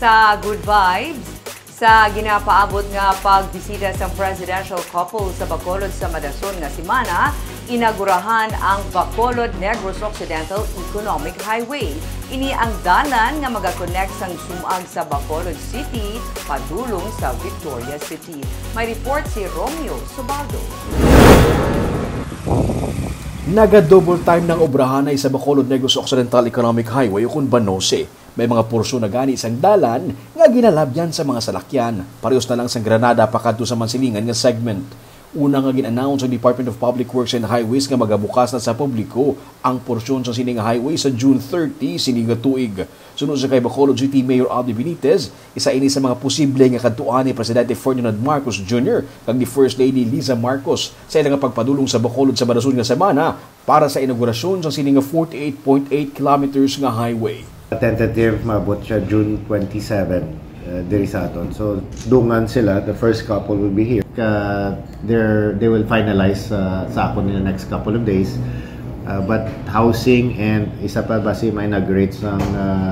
sa good vibes sa ginapaabot nga pagbisita sa presidential couple sa Bacolod sa madason nga semana, inagurahan ang Bacolod Negros Occidental Economic Highway. Ini ang dalan nga magakonect sang sumag sa Bacolod City padulong sa Victoria City. May report si Romeo Subaldo. Naga-double time ng obrahan ay sa Bacolod Negros Occidental Economic Highway o kung Banoceh. May mga porsyon na gani isang dalan nga ginalabyan sa mga salakyan. Parehos na lang sa Granada pakadto sa Mansilingan nga segment. Una nga gin-announce ang Department of Public Works and Highways nga magabukas na sa publiko ang porsyon sa sining highway sa June 30 sining tuig. Sunod sa kay Bacolod City Mayor Aldi Benitez, isa ini sa mga posible nga kadtuan ni Presidente Ferdinand Marcos Jr. kag ni First Lady Liza Marcos sa ilang pagpadulong sa Bacolod sa madason nga semana para sa inaugurasyon sa sining 48.8 kilometers nga highway. Tentative maabot siya June 27 diri sa aton. So dungan sila, the first couple will be here. They will finalize sa akon in the next couple of days. But housing and isa pa basi may inaugurate ang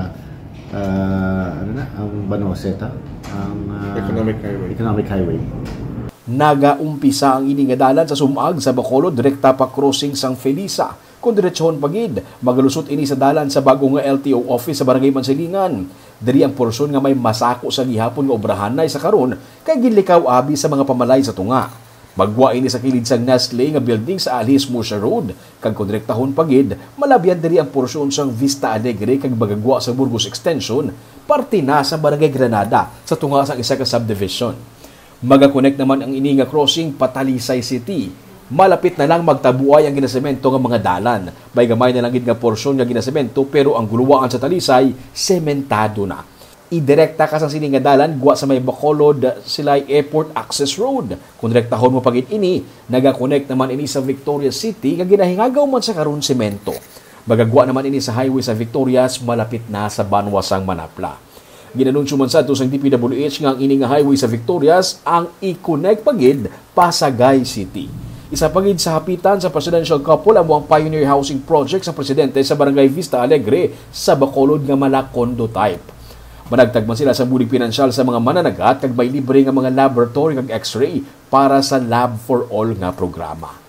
ang Banoceh ang economic highway. Nagaumpisa ang ini nga dalan sa sumag sa Bacolod direkta pa crossing sang Felisa. Kung diretsyon pagid, magalusot ini sa dalan sa bagong nga LTO office sa Barangay Mansilingan. Diri ang porsyon nga may masako sa gihapon nga obrahan na sa karon kay ginlikaw abi sa mga pamalay sa tunga. Magwa ini sa kilid sang Nestle nga building sa Alice Murcia Road. Kag kung direktahon pagid, malabyan diri ang porsyon sang Vista Alegre kag magagwa sa Burgos Extension, parte na sa Barangay Granada sa tunga sang isa ka subdivision. Magakonect naman ang ini nga crossing Patalisay City. Malapit na lang magtabuay ang ginasemento ng mga dalan. May gamay na lang nga porsyon nga ginasemento pero ang guluwaan sa Talisay, sementado na. Idirekta ka sa sining nga dalan, guwa sa may Bacolod Silay Airport Access Road. Kung direktahon mo pagit ini, nagakonect naman ini sa Victoria City nga ginahingagaw man sa karon semento. Magagwa naman ini sa highway sa Victorias, malapit na sa Banwasang Manapla. Ginanunsyo man sa sa DPWH nga ang ini nga highway sa Victorias ang i-connect pagid Pasagay City. Isa pagid sa hapitan sa presidential couple ang buang pioneer housing project sa presidente sa Barangay Vista Alegre sa Bacolod nga mala condo type. Managtagman sila sa bulig pinansyal sa mga mananagat kag may libre nga mga laboratory kag x-ray para sa Lab for All nga programa.